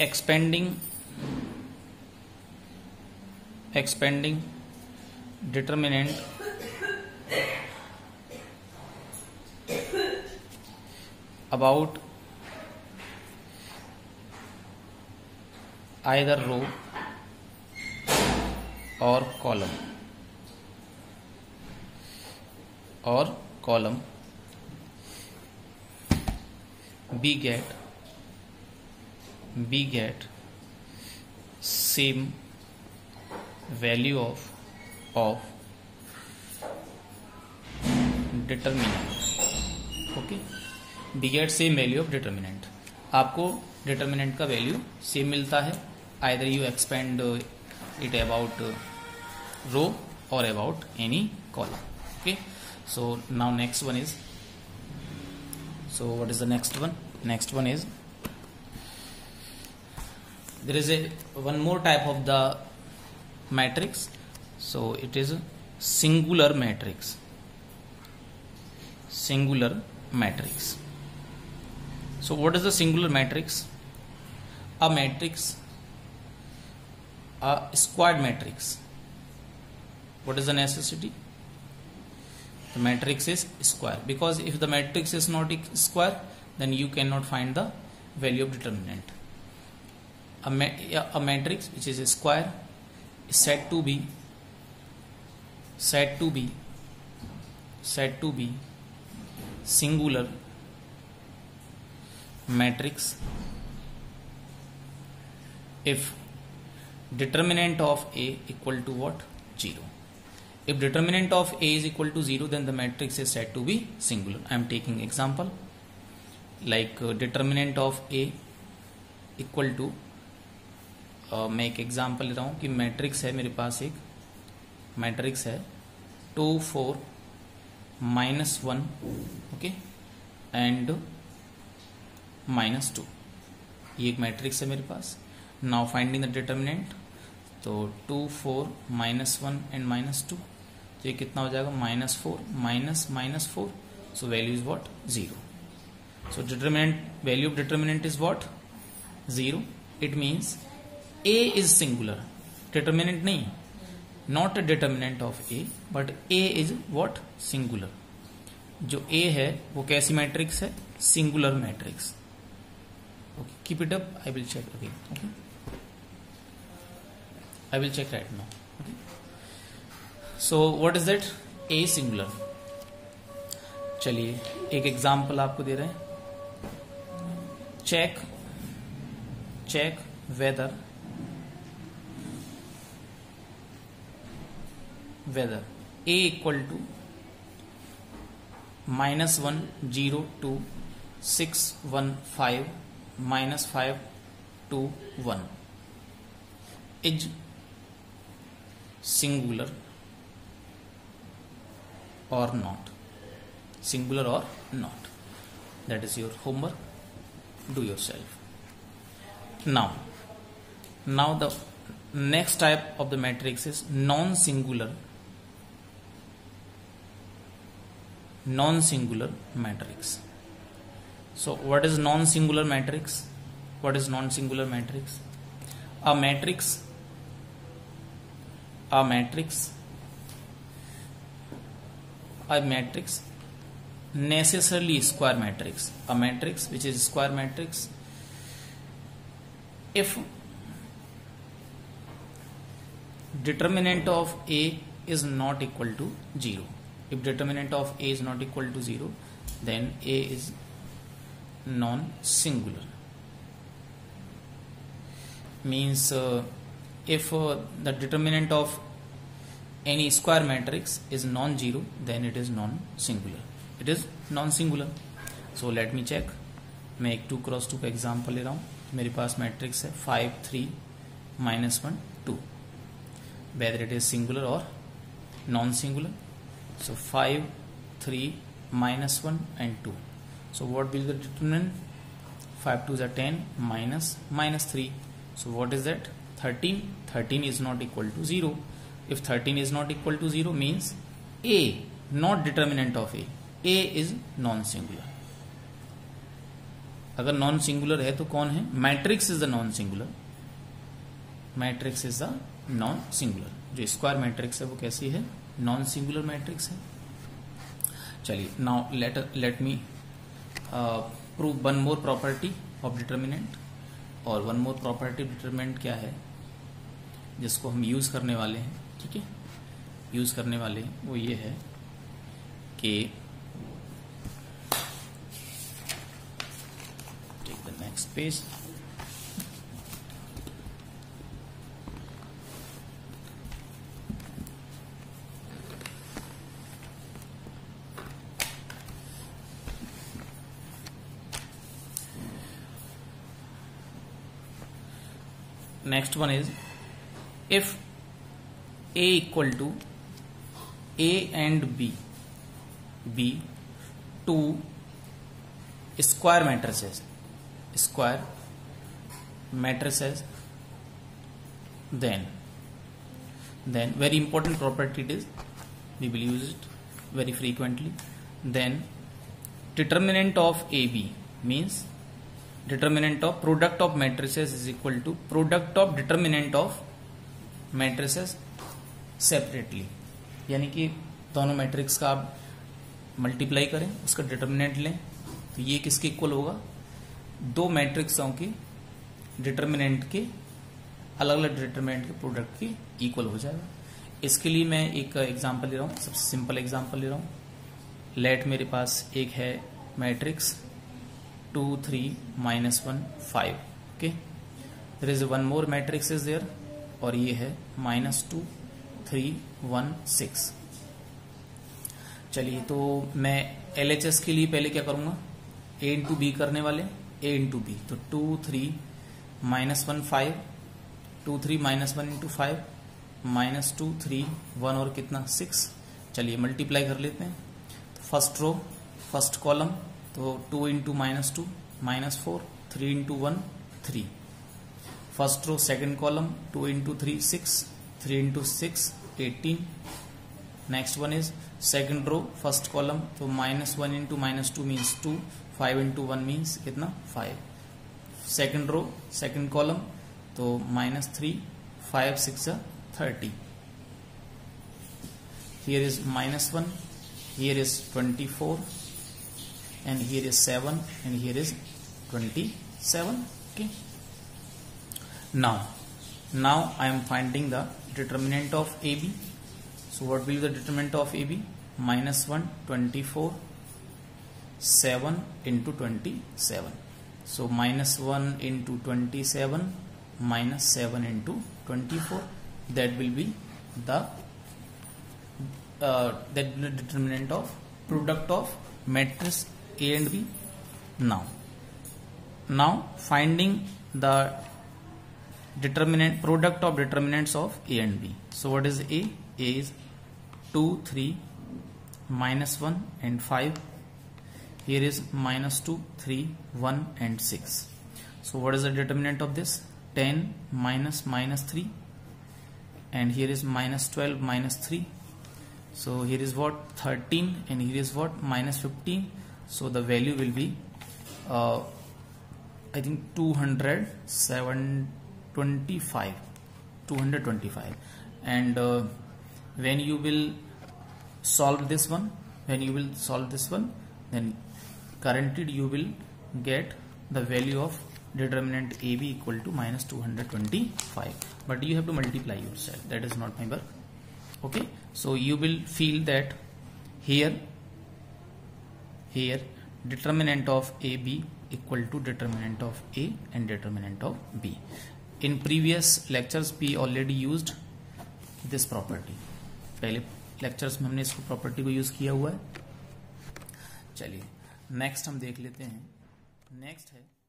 expanding determinant about either row or column we get same value of determinant. Okay, we get same value of determinant. आपको determinant का value same मिलता है either you expand it about row or about any column. Okay, so now next one is, so what is the next one? Next one is, there is one more type of the matrix, so it is singular matrix. So what is the singular matrix? A matrix, a squared matrix. What is the necessity? The matrix is square, because if the matrix is not square, then you cannot find the value of determinant. A matrix which is a square is said to be singular matrix if determinant of A equal to what? 0. If determinant of A is equal to 0, then the matrix is said to be singular. I am taking example like determinant of A equal to, मैं एक example ले रहा हूँ कि matrix है, मेरे पास एक मैट्रिक्स है 2 4 -1, ओके, एंड -2. ये एक मैट्रिक्स है मेरे पास. नाउ फाइंडिंग द डिटर्मिनेंट, तो 2 4 -1 एंड -2, तो ये कितना हो जाएगा? -4 -4. So value is what? 0. So determinant, value of determinant is what? 0. It means A is singular, determinant नहीं, not a determinant of A, but A is what? Singular. जो A है वो कैसी मैट्रिक्स है? Singular matrix. Okay, keep it up. I will check again. Okay, I will check right now. Okay. So what is that? A singular. चलिए एक example आपको दे रहे हैं. check whether A equal to -1 0 2 6 1 5 -5 2 1 is singular or not. Singular or not. That is your homework. Do yourself. Now the next type of the matrix is non-singular matrix. So what is non-singular matrix? What is non-singular matrix? A matrix necessarily square matrix. A matrix which is square matrix if determinant of A is not equal to 0. If determinant of A is not equal to 0, then A is non-singular. Means if the determinant of any square matrix is non-zero, then it is non-singular. It is non-singular. So let me check. मैं एक 2 × 2 का example ले रहा हूँ. मेरे पास matrix है 5 3 -1 2. Whether it is singular or non-singular. So 5 3 -1 and 2. So what will be the determinant? 5 2s are 10 -3. So what is that? 13. 13 is not equal to 0. If 13 is not equal to 0 means A, not determinant of A. A is non-singular. अगर non singular है तो कौन है? Matrix is the non singular, matrix is the non singular. जो square matrix है वो कैसी है? नॉन सिंगुलर मैट्रिक्स है। चलिए now let me prove one more property of determinant. और वन मोर प्रॉपर्टी डिटर्मिनेंट क्या है जिसको हम यूज करने वाले हैं, ठीक है, यूज करने वाले हैं, वो ये है कि take the next page. Next one is if A equal to A and B two square matrices, then very important property it is, we will use it very frequently. Then determinant of AB means determinant of product of matrices is equal to product of determinant of matrices separately, यानी कि दोनों matrix का आप multiply करें, उसका determinant लें, तो ये किसके इक्वल होगा? दो मैट्रिक्सों के डिटर्मिनेंट के अलग अलग डिटर्मिनेंट के प्रोडक्ट के इक्वल हो जाएगा। इसके लिए मैं एक एग्जांपल ले रहा हूँ, सबसे सिंपल एग्जांपल ले रहा हूँ। लेट मेरे पास एक है मैट्रिक्स 2 3 -1 5, ओके, there is one more matrix is there, और ये है -2 3 1 6। चलिए तो मैं LHS के लिए पहले क्या करूंगा? A इंटू बी करने वाले, A इंटू बी, तो 2 3 -1 5, 2 3 -1 इंटू 5 -2 3 1 और कितना 6। चलिए मल्टीप्लाई कर लेते हैं। तो फर्स्ट रो फर्स्ट कॉलम, तो 2 into -2 -4, 3 into 1 3। First row second column 2 into 3 6, 3 into 6 18। Next one is second row first column, तो -1 इंटू -2 मीन्स 2, 5 इंटू 1 मीन्स कितना 5। सेकेंड रो सेकेंड कॉलम, तो -3 5 6 30। Here is -1, here is 24, and here is 7 and here is 27, okay. Now I am finding the determinant of AB. So what will be the determinant of AB? -1 24 7 into 27. So -1 into 27 minus 7 into 24, that will be the determinant of product of matrix A and B. Now finding the determinant product of determinants of A and B. So what is A? A is 2 3 -1 and 5. Here is -2 3 1 and 6. So what is the determinant of this? 10 minus -3, and here is -12 -3. So here is what? 13, and here is what? -15. So the value will be I think 225, and when you will solve this one, then guaranteed you will get the value of determinant AB equal to -225, but you have to multiply yourself, that is not my work, okay. So you will feel that here determinant of AB equal to determinant of A and determinant of B. In previous lectures we already used this property, पहले lectures में हमने इसको property को use किया हुआ है। चलिए next हम देख लेते हैं। नेक्स्ट है